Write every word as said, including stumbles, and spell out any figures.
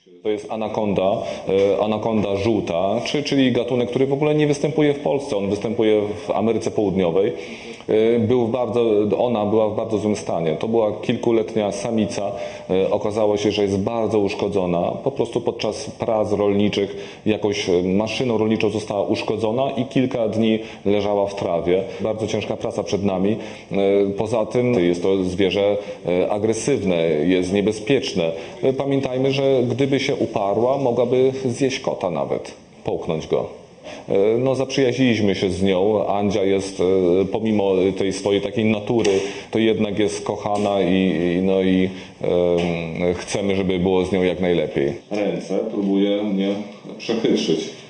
To jest anakonda, anakonda żółta, czyli gatunek, który w ogóle nie występuje w Polsce, on występuje w Ameryce Południowej. Był w bardzo, ona była w bardzo złym stanie. To była kilkuletnia samica. Okazało się, że jest bardzo uszkodzona. Po prostu podczas prac rolniczych jakąś maszyną rolniczą została uszkodzona i kilka dni leżała w trawie. Bardzo ciężka praca przed nami. Poza tym jest to zwierzę agresywne, jest niebezpieczne. Pamiętajmy, że gdyby się uparła, mogłaby zjeść kota nawet, połknąć go. No, zaprzyjaźniliśmy się z nią. Andzia jest, pomimo tej swojej takiej natury, to jednak jest kochana i, no i e, chcemy, żeby było z nią jak najlepiej. Ręce próbuje mnie przechytrzyć.